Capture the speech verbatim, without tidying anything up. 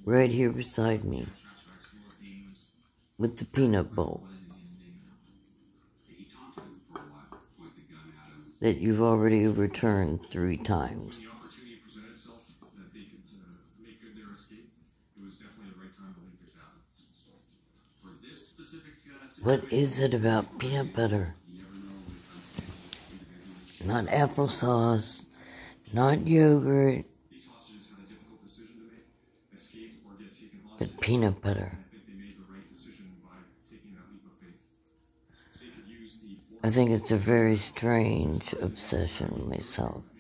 right here beside me with the peanut bowl that you've already returned three times. What is it about peanut butter? Not applesauce, not yogurt, but peanut butter. I think it's a very strange obsession myself.